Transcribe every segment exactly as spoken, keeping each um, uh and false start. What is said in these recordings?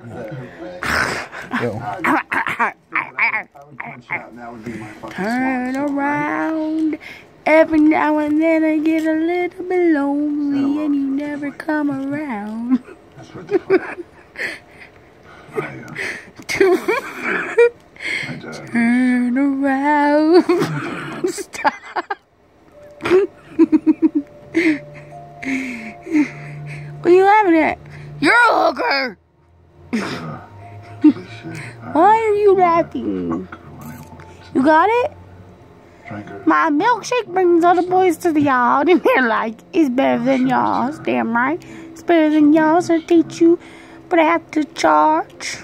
Turn around. Every now and then I get a little bit lonely and you never come around. That's what the fuck. I, uh, my dad Turn around. Stop. What are you laughing at? You're a hooker. uh, Why are you laughing? You got it? My milkshake brings all the boys to the yard, and they're like, it's better than y'all's. Damn right. It's better than y'all's. I teach you, but I have to charge.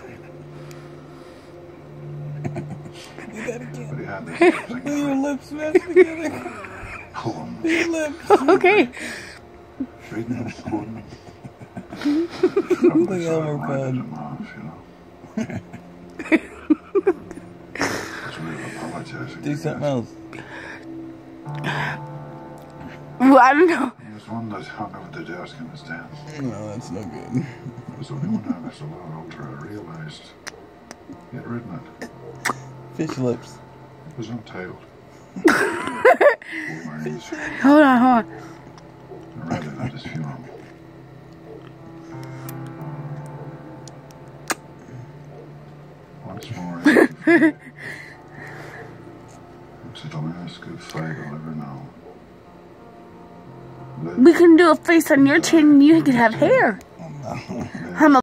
Do your lips smash together. Do your lips. Okay. The Elmer Bud. Do something else. Well, I don't know. He was one that hung over the desk in his dance. No, that's no good. It was only one time I saw after I realized he had written it. Fish lips. It was untitled. Hold on, hold on. I read it at his funeral. Once more, it's the last good fight I'll ever know. We can do a face on your chin and you can have hair. I'm a